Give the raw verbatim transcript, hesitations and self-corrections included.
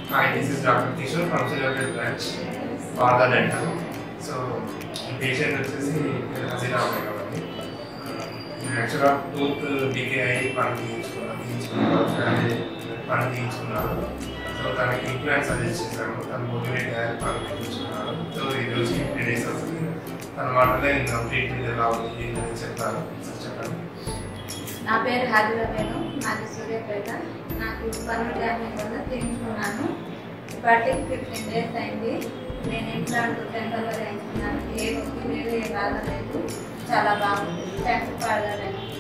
Hi, this is Doctor Kishore from Hyderabad branch, Partha Dental. So, patient వచ్చేసి హజీరా ఉన్నాయి కాబట్టి యాక్చువల్గా టూత్ డికే అయ్యి పన్ను తీయించుకున్నారు తీయించుకున్నారు పన్ను తీయించుకున్నారు సో తనకి ఇంప్లాంట్ సజెస్ట్ చేశాను. తను మోటివేట్ అయ్యారు, పన్ను తీయించుకున్నారు. సో ఈరోజు ఫిఫ్టీ డేస్ అవుతుంది. తన మాటలే ఇంకా ట్రీట్మెంట్ ఎలా ఉంది అని చెప్తాను. చెప్పండి. నా పేరు హైదరాబాద్, నాది సూర్యాపేట. నాకు పన్ను డ్యామేజ్ వల్ల తీయించుకున్నాను. ఇప్పటికి ఫిఫ్టీన్ డేస్ అయింది. నేను ఇంప్లాంట్ టెంపరీ వేయించుకున్నాను. ఏ ఒత్తిడి ఏ బాధ లేదు, చాలా బాగుంది. Thanks for